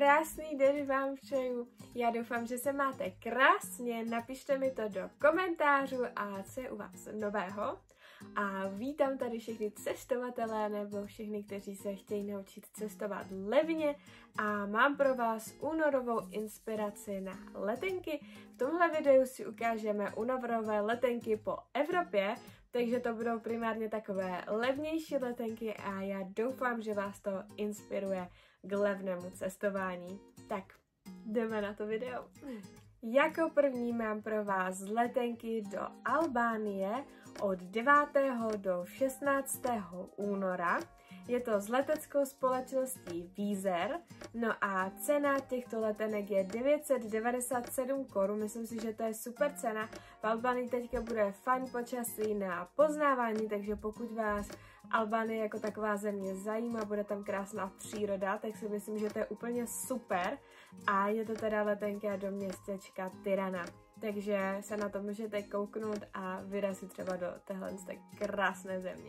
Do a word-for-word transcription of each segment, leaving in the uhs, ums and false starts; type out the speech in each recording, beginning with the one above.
krásný den vám přeju. Já doufám, že se máte krásně, napište mi to do komentářů a co je u vás nového. A vítám tady všechny cestovatelé nebo všechny, kteří se chtějí naučit cestovat levně a mám pro vás únorovou inspiraci na letenky. V tomhle videu si ukážeme únorové letenky po Evropě, takže to budou primárně takové levnější letenky a já doufám, že vás to inspiruje k levnému cestování. Tak, jdeme na to video. Jako první mám pro vás letenky do Albánie od devátého do šestnáctého února. Je to s leteckou společností Wizz Air. No a cena těchto letenek je devět set devadesát sedm korun. Myslím si, že to je super cena. V Albánii teďka bude fajn počasí na poznávání, takže pokud vás Albánie jako taková země zajímá, bude tam krásná příroda, tak si myslím, že to je úplně super. A je to teda letenka do městečka Tirana. Takže se na to můžete kouknout a vyrazit třeba do téhle krásné země.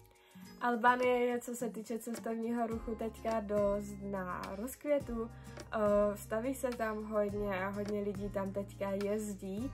Albánie je, co se týče cestovního ruchu, teďka dost na rozkvětu. Staví se tam hodně a hodně lidí tam teďka jezdí.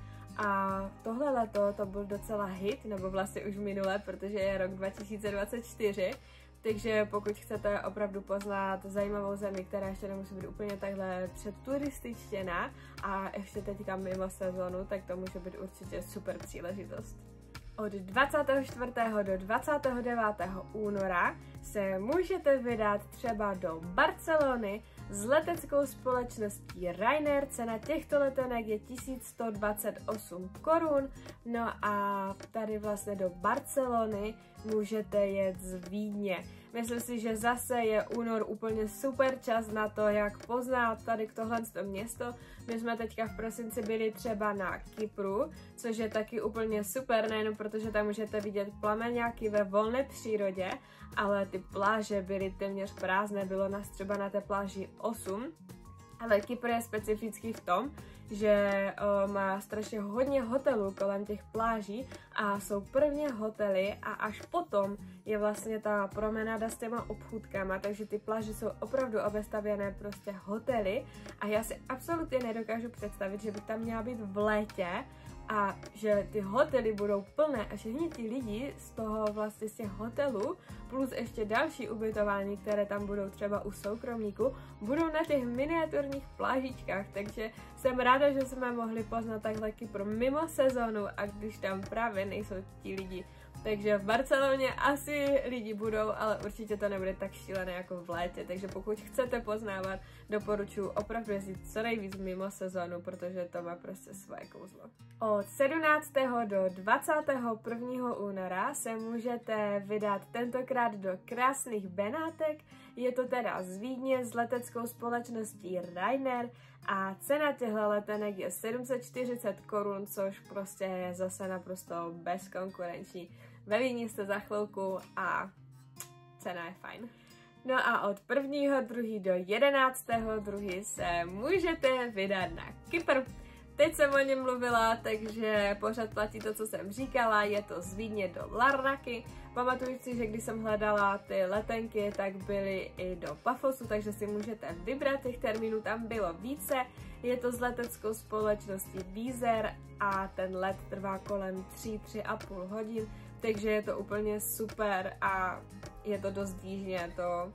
A tohle leto to byl docela hit, nebo vlastně už minule, protože je rok dva tisíce dvacet čtyři. Takže pokud chcete opravdu poznat zajímavou zemi, která ještě nemusí být úplně takhle předturističtěná a ještě teďka mimo sezonu, tak to může být určitě super příležitost. Od dvacátého čtvrtého do dvacátého devátého února se můžete vydat třeba do Barcelony s leteckou společností Ryanair. Cena těchto letenek je tisíc sto dvacet osm korun. No a tady vlastně do Barcelony můžete jet z Vídně. Myslím si, že zase je únor úplně super čas na to, jak poznat tady tohle město. My jsme teďka v prosinci byli třeba na Kypru, což je taky úplně super, nejen protože tam můžete vidět plameňáky ve volné přírodě, ale ty pláže byly téměř prázdné, bylo nás třeba na té pláži osm. Ale Kypr je specifický v tom, že o, má strašně hodně hotelů kolem těch pláží a jsou prvně hotely a až potom je vlastně ta promenáda s těma obchůdkama, takže ty pláže jsou opravdu obestavěné prostě hotely a já si absolutně nedokážu představit, že by tam měla být v létě a že ty hotely budou plné a všichni ti lidi z toho vlastně z těch hotelů plus ještě další ubytování, které tam budou třeba u soukromníků, budou na těch miniaturních plážičkách, takže jsem ráda, že jsme mohli poznat takhle Kypr mimo sezonu a když tam právě nejsou ti lidi. Takže v Barceloně asi lidi budou, ale určitě to nebude tak šílené jako v létě, takže pokud chcete poznávat, doporučuji opravdu jezdit co nejvíc mimo sezonu, protože to má prostě svoje kouzlo. Od sedmnáctého do dvacátého prvního února se můžete vydat tentokrát do krásných Benátek. Je to teda z Vídně s leteckou společností Ryanair a cena těchto letenek je sedm set čtyřicet korun, což prostě je zase naprosto bezkonkurenční. Ve Vídni jste za chvilku a cena je fajn. No a od prvního druhého do jedenáctého druhého se můžete vydat na Kypr. Teď jsem o něm mluvila, takže pořád platí to, co jsem říkala, je to z Vídně do Larnaky. Pamatuju si, že když jsem hledala ty letenky, tak byly i do Pafosu, takže si můžete vybrat, těch termínů tam bylo více. Je to s leteckou společností Wizz Air a ten let trvá kolem tři až tři a půl hodin, takže je to úplně super a je to dost jížně, to...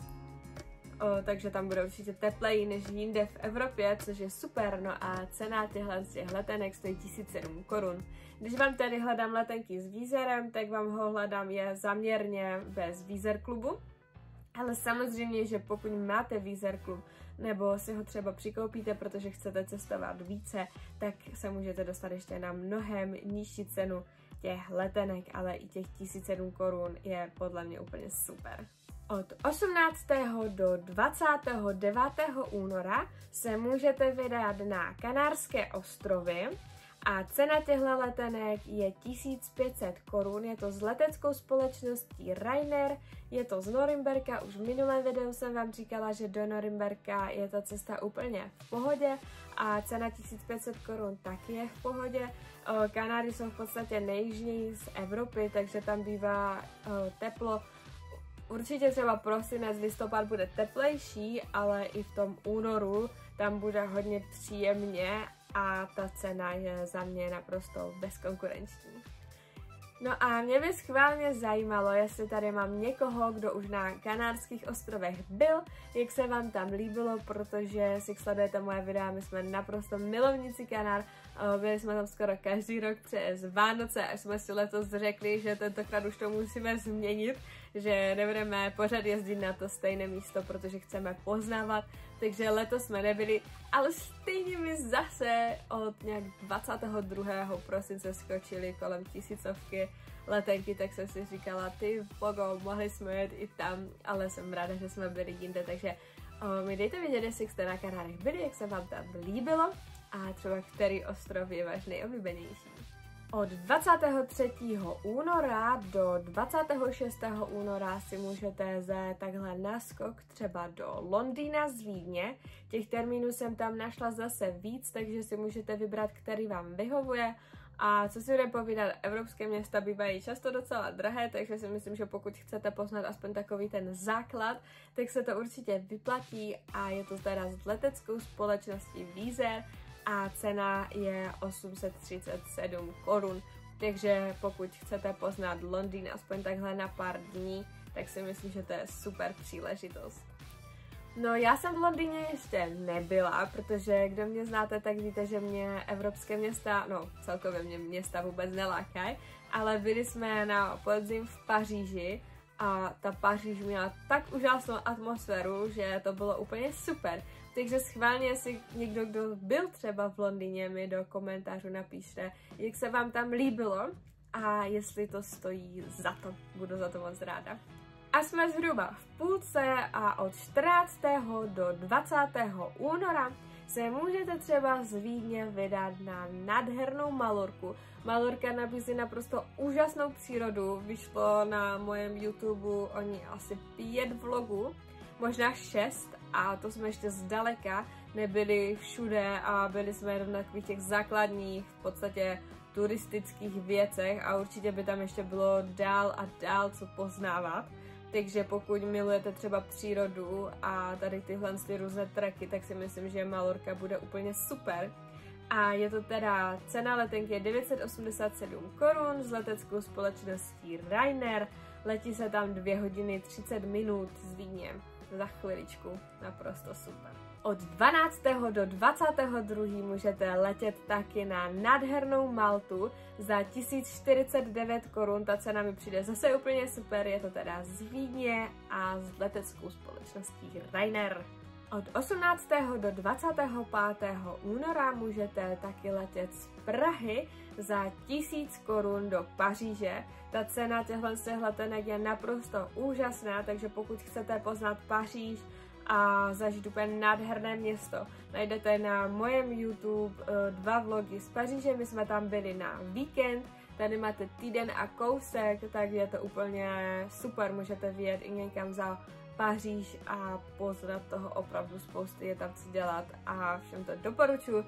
O, takže tam bude určitě tepleji než jinde v Evropě, což je super, no a cena těchto těch letenek stojí tisíc sedm korun. Když vám tady hledám letenky s Wizz Airem, tak vám ho hledám je záměrně bez Wizz Air klubu, ale samozřejmě, že pokud máte Wizz Air klub, nebo si ho třeba přikoupíte, protože chcete cestovat více, tak se můžete dostat ještě na mnohem nižší cenu těch letenek, ale i těch tisíc sedm korun je podle mě úplně super. Od osmnáctého do dvacátého devátého února se můžete vydat na Kanárské ostrovy a cena těchto letenek je tisíc pět set korun, je to s leteckou společností Ryanair, je to z Norimberka, už v minulém videu jsem vám říkala, že do Norimberka je ta cesta úplně v pohodě a cena tisíc pět set korun taky je v pohodě. Kanáry jsou v podstatě nejjižněji z Evropy, takže tam bývá teplo Určitě třeba prosinec, listopad bude teplejší, ale i v tom únoru tam bude hodně příjemně a ta cena je za mě naprosto bezkonkurenční. No a mě by schválně zajímalo, jestli tady mám někoho, kdo už na Kanárských ostrovech byl, jak se vám tam líbilo, protože si sledujete moje videa, my jsme naprosto milovníci Kanár, byli jsme tam skoro každý rok přes Vánoce, až jsme si letos řekli, že tentokrát už to musíme změnit, že nebudeme pořád jezdit na to stejné místo, protože chceme poznávat, takže letos jsme nebyli, ale stejně mi zase od nějak dvacátého druhého prosince skočili kolem tisícovky letenky, tak jsem si říkala, ty bogo, mohli jsme jet i tam, ale jsem ráda, že jsme byli jinde, takže o, mi dejte vědět, jestli jste na Kanárech byli, jak se vám tam líbilo a třeba který ostrov je váš nejoblíbenější. Od dvacátého třetího února do dvacátého šestého února si můžete zajít takhle naskok třeba do Londýna z Vídně. Těch termínů jsem tam našla zase víc, takže si můžete vybrat, který vám vyhovuje. A co si budeme povídat, evropské města bývají často docela drahé, takže si myslím, že pokud chcete poznat aspoň takový ten základ, tak se to určitě vyplatí a je to teda s leteckou společností Wizz Air a cena je osm set třicet sedm korun. Takže pokud chcete poznat Londýn aspoň takhle na pár dní, tak si myslím, že to je super příležitost. No já jsem v Londýně ještě nebyla, protože kdo mě znáte, tak víte, že mě evropské města, no celkově mě města vůbec nelákají, ale byli jsme na podzim v Paříži a ta Paříž měla tak úžasnou atmosféru, že to bylo úplně super. Takže schválně, jestli někdo, kdo byl třeba v Londýně, mi do komentářů napište, jak se vám tam líbilo a jestli to stojí za to. Budu za to moc ráda. A jsme zhruba v půlce a od čtrnáctého do dvacátého února se můžete třeba z Vídně vydat na nádhernou Malorku. Malorka nabízí naprosto úžasnou přírodu, vyšlo na mojem YouTube o ní asi pět vlogů, možná šest, a to jsme ještě zdaleka nebyli všude a byli jsme jenom na takových těch základních, v podstatě turistických věcech a určitě by tam ještě bylo dál a dál co poznávat. Takže pokud milujete třeba přírodu a tady tyhle ty různé tracky, tak si myslím, že Malorka bude úplně super. A je to teda, cena letenky je devět set osmdesát sedm korun s leteckou společností Ryanair. Letí se tam dvě hodiny třicet minut z Vídně. Za chviličku, naprosto super. Od dvanáctého do dvacátého druhého můžete letět taky na nádhernou Maltu za tisíc čtyřicet devět korun. Ta cena mi přijde zase úplně super, je to teda z Vídně a s leteckou společností Ryanair. Od osmnáctého do dvacátého pátého února můžete taky letět z Prahy za tisíc korun do Paříže. Ta cena těchto letenek je naprosto úžasná, takže pokud chcete poznat Paříž a zažít úplně nádherné město, najdete na mojem YouTube dva vlogy z Paříže, my jsme tam byli na víkend, tady máte týden a kousek, tak je to úplně super, můžete vyjet i někam za Paříž a poznat toho opravdu spousty, je tam co dělat a všem to doporučuji.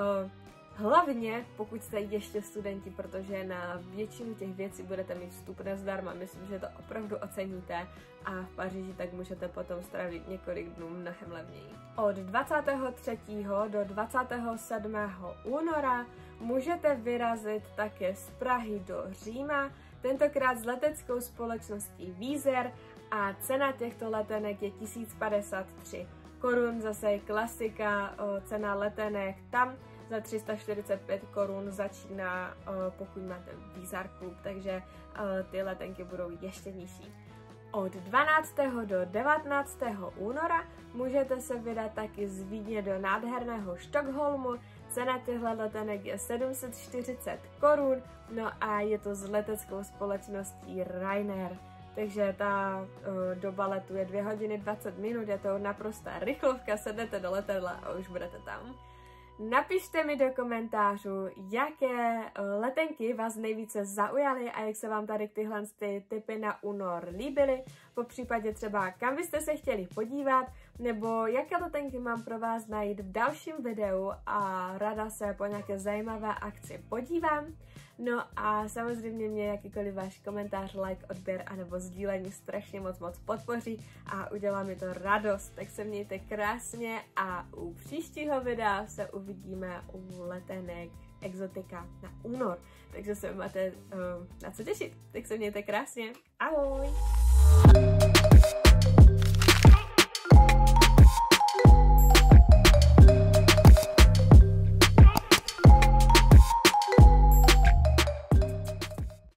Hlavně pokud jste ještě studenti, protože na většinu těch věcí budete mít vstupné zdarma, myslím, že to opravdu oceníte a v Paříži tak můžete potom strávit několik dnů mnohem levněji. Od dvacátého třetího do dvacátého sedmého února můžete vyrazit také z Prahy do Říma, tentokrát s leteckou společností Wizz Air a cena těchto letenek je tisíc padesát tři korun, zase klasika, cena letenek tam za tři sta čtyřicet pět korun začíná, pokud máte Wizz Air klub, takže ty letenky budou ještě nižší. Od dvanáctého do devatenáctého února můžete se vydat taky z Vídně do nádherného Stockholmu. Cena těchto letenek je sedm set čtyřicet korun, no a je to s leteckou společností Ryanair. Takže ta uh, doba letu je dvě hodiny dvacet minut, je to naprostá rychlovka, sednete do letadla a už budete tam. Napište mi do komentářů, jaké letenky vás nejvíce zaujaly a jak se vám tady tyhle ty tipy na únor líbily. Po případě třeba kam byste se chtěli podívat, nebo jaké letenky mám pro vás najít v dalším videu a ráda se po nějaké zajímavé akci podívám. No a samozřejmě mě jakýkoliv váš komentář, like, odběr anebo sdílení strašně moc moc podpoří a udělá mi to radost. Tak se mějte krásně a u příštího videa se uvidíme u letenek Exotika na únor. Takže se máte uh, na co těšit. Tak se mějte krásně. Ahoj!